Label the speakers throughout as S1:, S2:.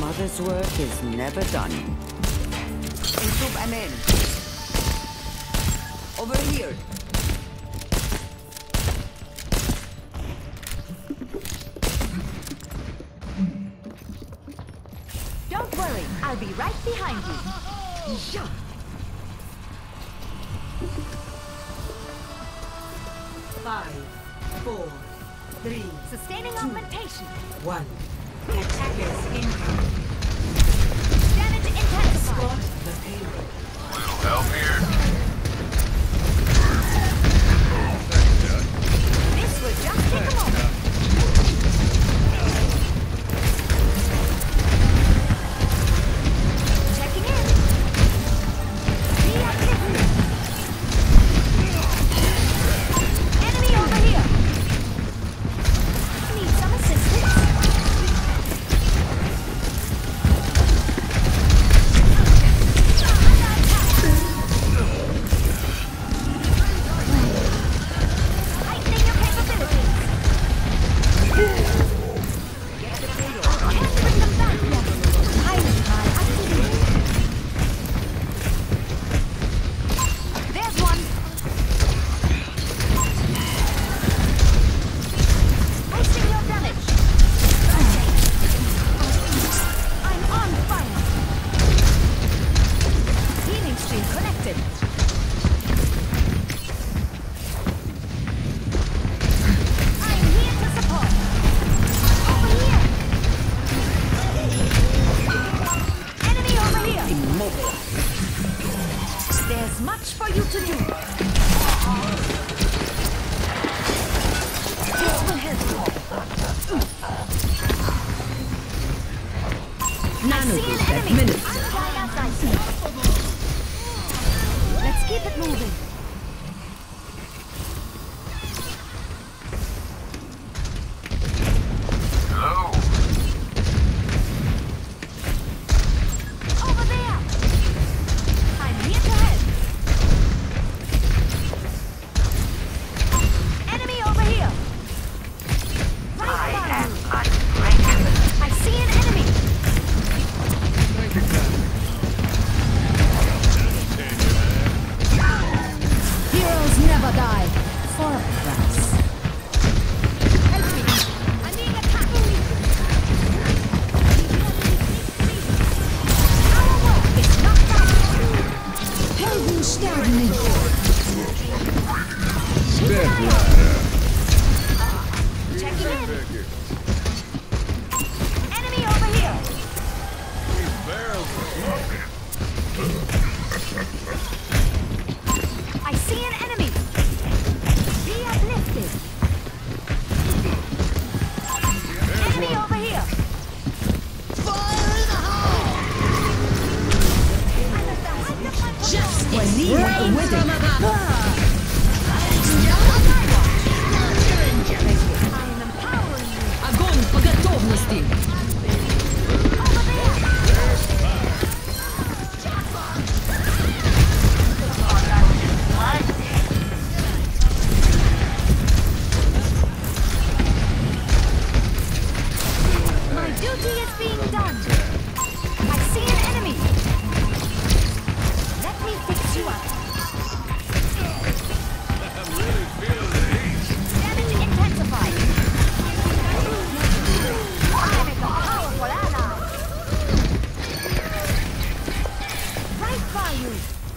S1: Father's work is never done.
S2: Troop amen. Over here.
S3: Don't worry, I'll be right behind you. Yeah.
S2: 5, 4, 3,
S3: Sustaining augmentation.
S2: 1. Attackers incoming.
S3: Damage intensified.
S2: Spot the payload.
S4: Help here.
S3: This will just take a moment. Checking in. Reactivate. Enemy over here. Need some assistance. Tightening your capabilities. And bring them back. Pilot high activity. There's one. Wasting your damage. I'm on fire. Healing stream connected. I'm here to support. Over here. Enemy over here.
S1: Immobile.
S3: There's much for you to do. This will help you. I see an enemy. I'm flying outside. Let's keep it moving.
S4: Hello.
S3: Over there. I'm here to help. Enemy over here. Right by you. I see an enemy. Heroes never die. For a price. Help me. I'm being attacked. Our work is not done. Helden sterben nicht. Checking in. Enemy over here. I see an enemy. Be uplifted. Enemy over here. Fire in the hole. Just when needed with it. I'm empowering you.
S2: Огонь по готовности.
S3: Over there. My duty is being done. I see an enemy. Let me fix you up. Damage intensified. I make a powerful ally. Right by you.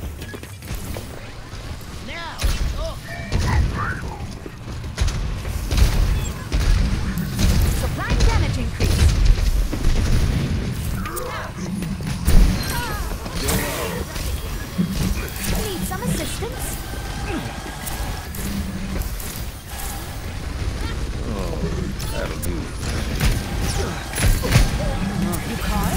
S3: Supplying damage increase. Need some assistance?
S4: That'll do.
S3: You call?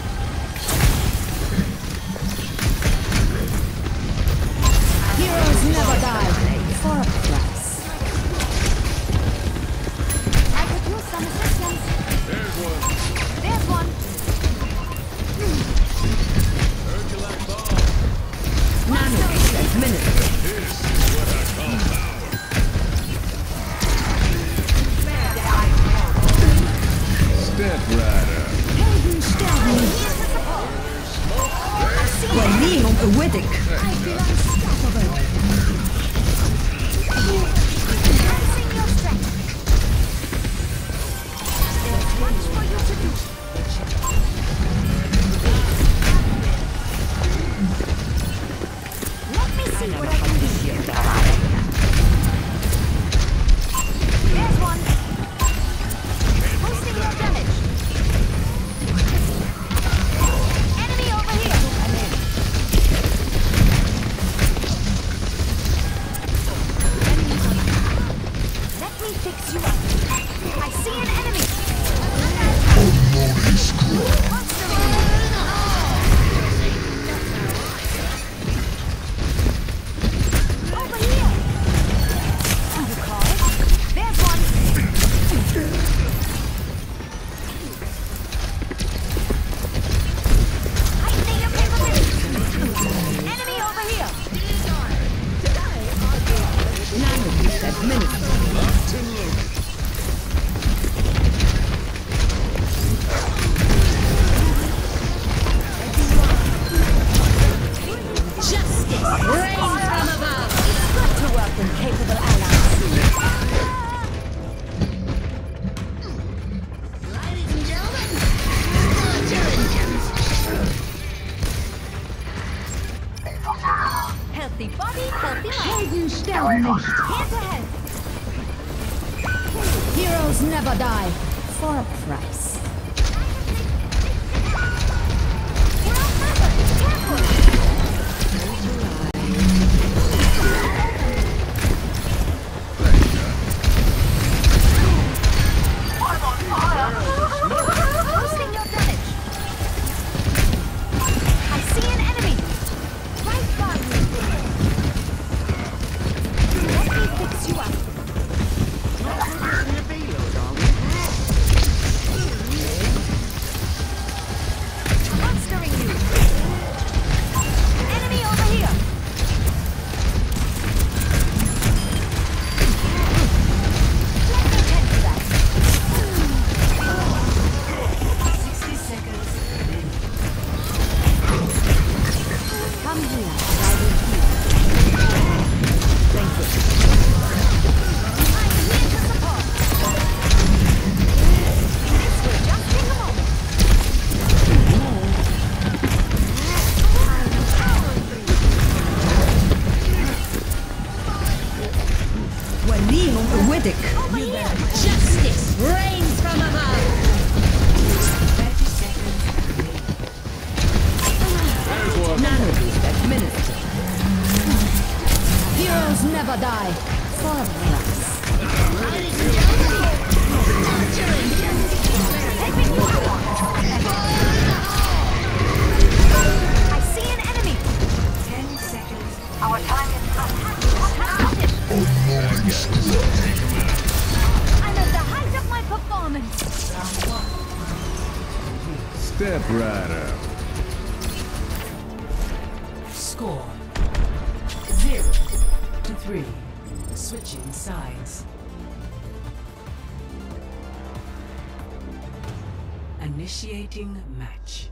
S3: Heroes never die. For a price. I could use some assistance. There's one.
S1: Nano administered.
S4: Step
S3: Over here! You call it? There's one! I see your capability! Enemy over here!
S1: Nanobeast administered.
S3: Justice reigns from above! It's good to welcome capable allies.
S5: Ladies and gentlemen, start your engines.
S3: Healthy body, healthy mind. Here to help. Heroes never die. For a price. We're outnumbered. Careful! Boosting your damage. I see an enemy. Right by me. Let me fix you up. Monstering you. Enemy over here. Let me tend to that.
S2: 60 seconds.
S3: Come here, I will heal. Thank you. I'm here to support. This will just take a moment. I'm empowering you.
S1: Walim Widdick.
S3: Over here. Justice reigns from above.
S2: 30 seconds.
S1: Nanobeast administered.
S3: Heroes never die. For a price.
S5: Ladies and gentlemen, start your engines.
S3: I see an enemy.
S2: 10 seconds.
S3: Our time is up. I'm at the height of my performance.
S4: Step right up.
S2: Score 0 to 3. Switching sides. Initiating match.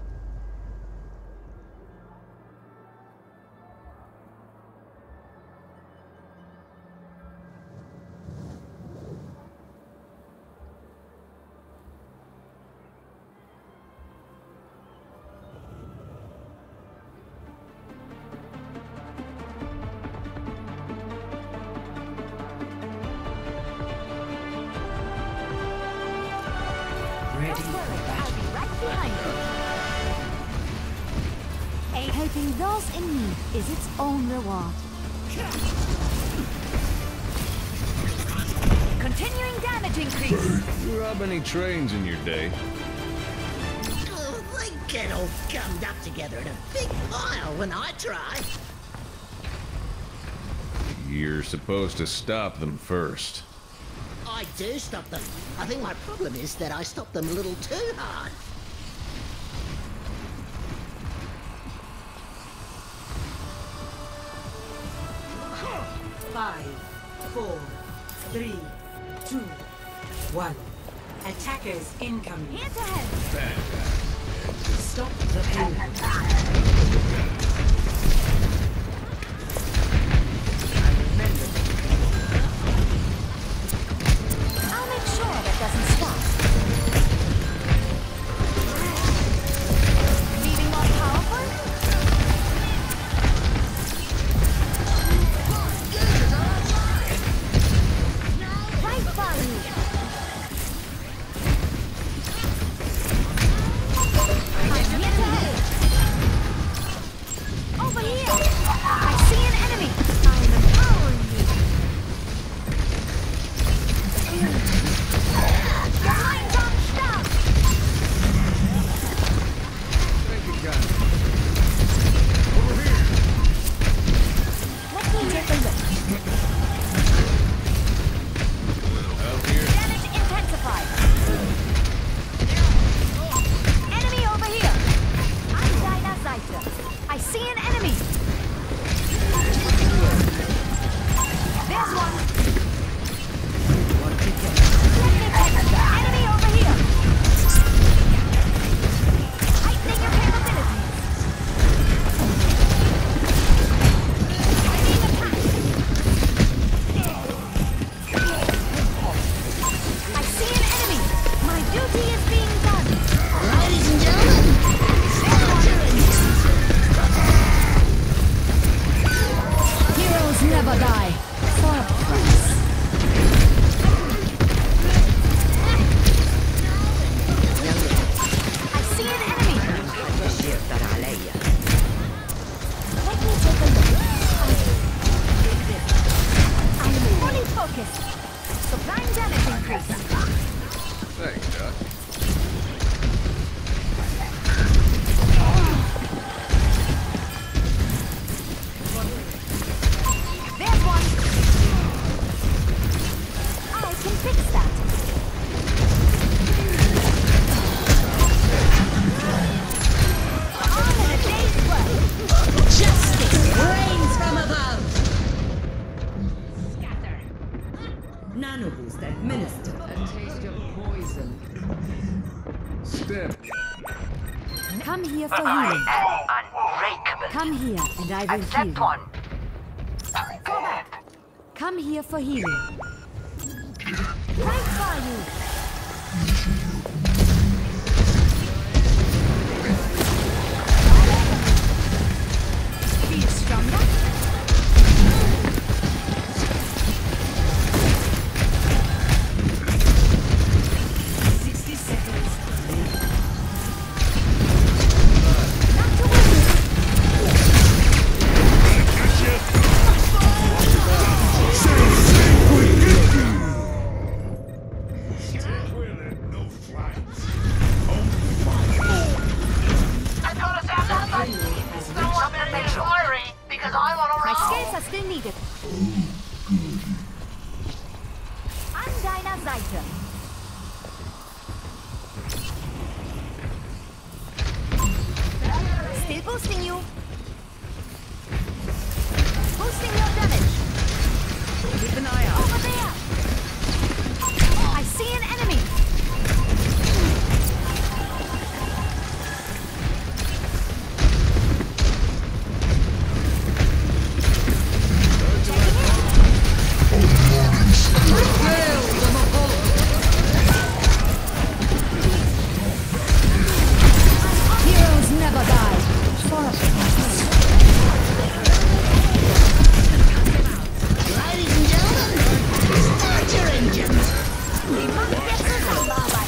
S2: Ready for
S3: I'll
S2: battle.
S3: be right behind you. Helping those in need is its own reward. Continuing damage increase.
S4: You rob any trains in your day?
S5: Oh, they get all gummed up together in a big pile when I try.
S4: You're supposed to stop them first.
S5: I do stop them. I think my problem is that I stop them a little too hard.
S2: Five, 4, 3, 2, 1. Attackers incoming.
S3: Here to help.
S2: Stop the payload.
S3: I'll make sure that doesn't stop. Feeling more powerful? Right by you. I'm here to help. Over here. I see an enemy. I'm empowering you.
S4: Step.
S3: Come here for healing.
S6: Unbreakable.
S3: Come here and I will heal
S6: Accept
S3: you.
S6: one.
S3: Come here for healing. Right by you. Feel stronger?
S2: 60 seconds.
S3: Not to worry.
S6: Because I'm on a
S3: My
S6: roll.
S3: skills are still needed. An deiner Seite. Still boosting you. Boosting your damage.
S1: Keep an eye out.
S3: Over there. I see an enemy. Heroes never die. For a
S5: Ladies and gentlemen, start your engines.
S3: we must get through the lava.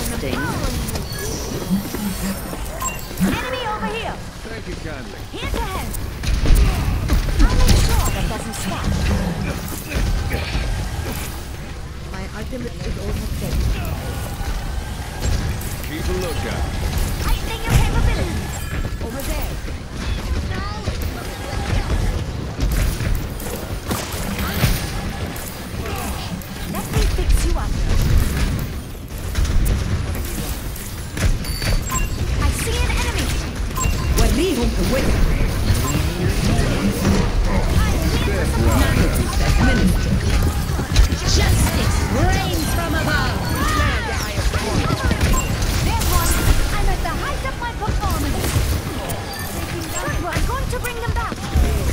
S3: Enemy over here.
S4: Thank you kindly.
S3: Here to help. I'll make sure that doesn't stop.
S1: My ultimate is almost ready.
S4: Keep a lookout.
S3: Heightening your capabilities. Over there. Let me fix you up. I see an enemy.
S1: وليهم قوتك.
S3: Justice reigns from above. There's one. I'm at the height of my performance. I'm going to bring them back.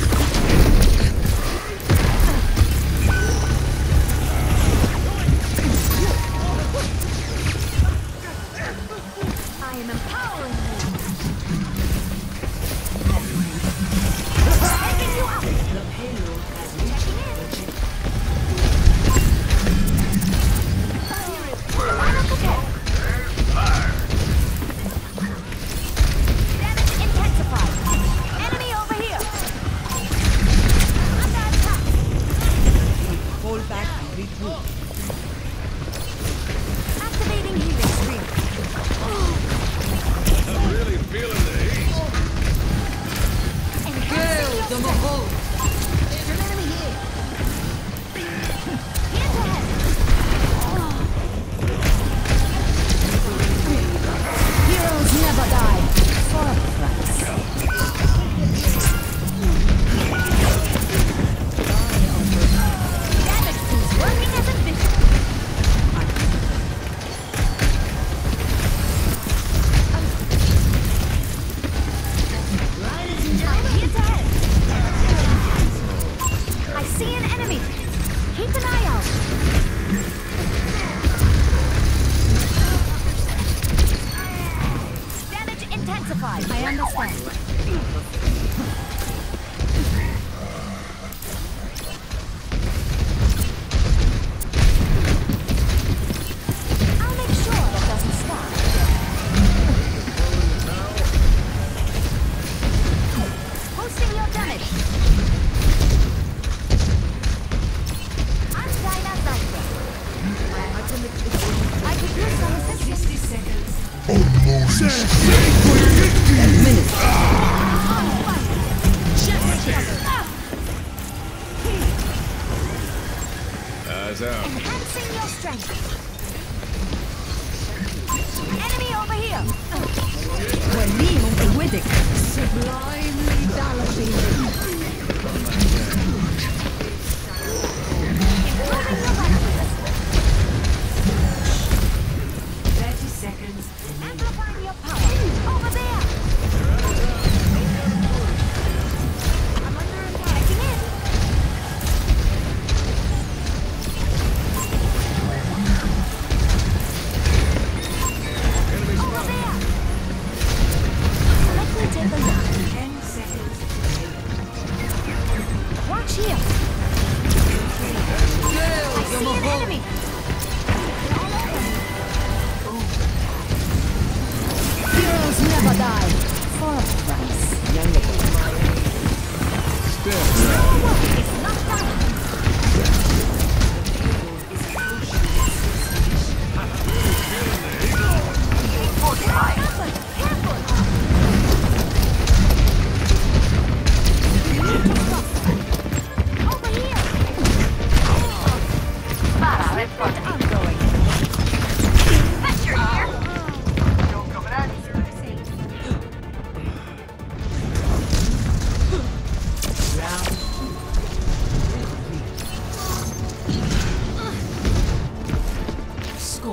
S3: I am empowering you. Taking you out.
S2: The payload has reached
S3: Checking in.
S2: objective.
S3: Line up again. Damage intensified. Enemy over here. Under attack.
S1: Fall back and regroup.
S3: Activating healing stream.
S4: I'm really feeling the heat.
S3: Enhancing your strength. There's an enemy here. Here to help. Heroes never die. For a price. Damage tools working as envisioned.
S5: Ladies and
S3: I'm
S5: gentlemen,
S3: here to help. I see an enemy. Keep an eye out. Damage intensified. I understand. I'll make sure that doesn't stop. Boosting your damage. An deiner Seite.
S1: My ultimate is almost
S3: I could use some assistance.
S2: 60 seconds.
S4: Eyes out.
S3: Enhancing your strength. Enemy over here.
S1: وليهم قوتك. Sublimely galloping.
S3: Improving your vitals.
S2: 30 seconds remaining.
S3: Amplify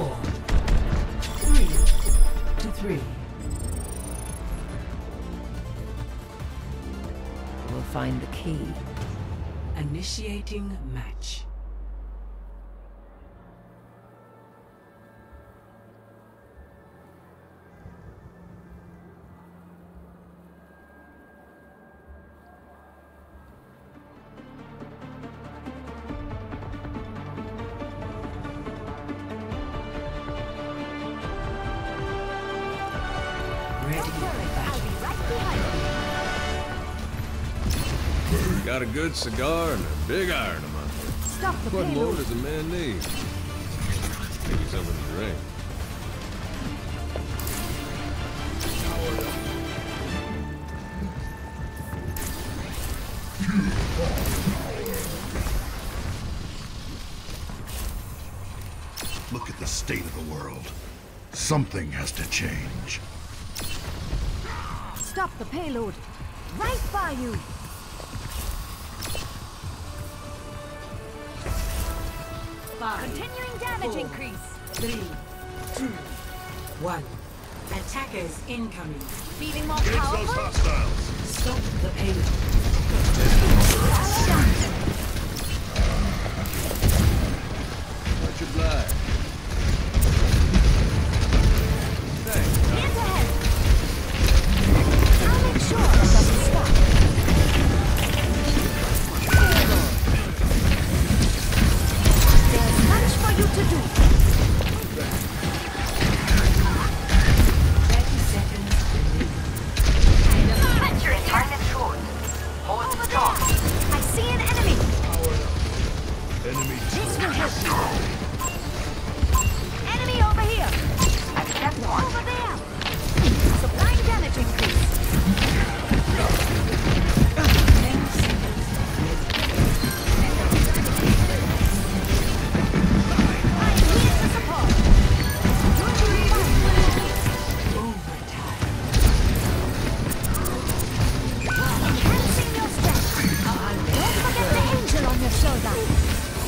S2: Score 3-3.
S7: We'll find the key.
S2: Initiating match.
S4: Got a good cigar and a big iron in my hand.
S3: Stop the
S4: What more
S3: payload.
S4: does a man need? Maybe something to drink.
S8: Look at the state of the world. Something has to change.
S3: Stop the payload. Right by you. Continuing damage increase.
S2: 3, 2, 1. Attackers incoming.
S3: Feeling more powerful?
S8: hostiles.
S2: Stop the payload.
S4: Much obliged. Thanks.
S3: Hands ahead. I'll make sure it doesn't stop. There's much for you to do.
S2: 30 seconds.
S6: Set your target short. Hold
S3: Over
S6: strong.
S3: there. I see an enemy.
S8: Enemy
S3: This will help you. Enemy over here.
S6: I've kept one.
S3: Over there. Supplying damage increase.
S2: 10 seconds.
S3: I'm here to support. You're doing fine.
S2: Overtime.
S3: Enhancing your strength. Don't forget the angel on your shoulder.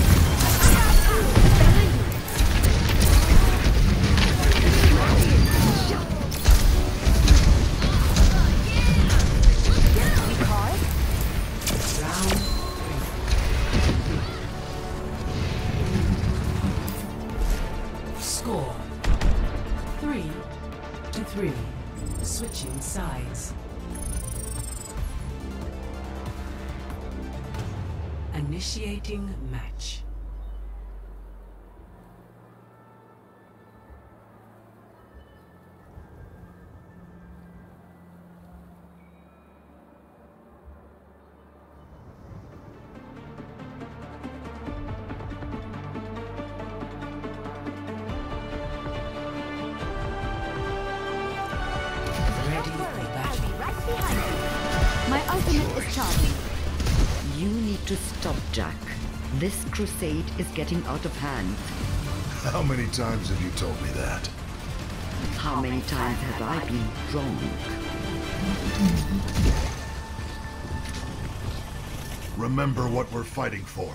S3: Because
S2: Round 3. Score 3-3. Switching sides. Initiating match. Ready for
S3: I'll
S2: battle.
S3: be right behind you. My ultimate is charging.
S9: You need to stop, Jack. This crusade is getting out of hand.
S8: How many times have you told me that?
S9: How many times have I been wrong?
S8: Remember what we're fighting for.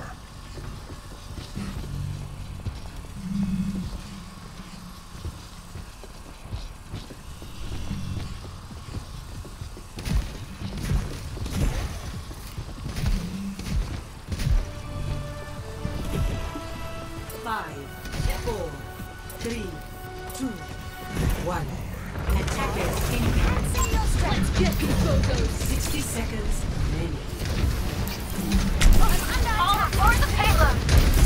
S2: Five, 4, 3, 2, 1. Attackers incoming.
S3: See your strength. Get your photos.
S2: 60 seconds remaining.
S6: All aboard the payload.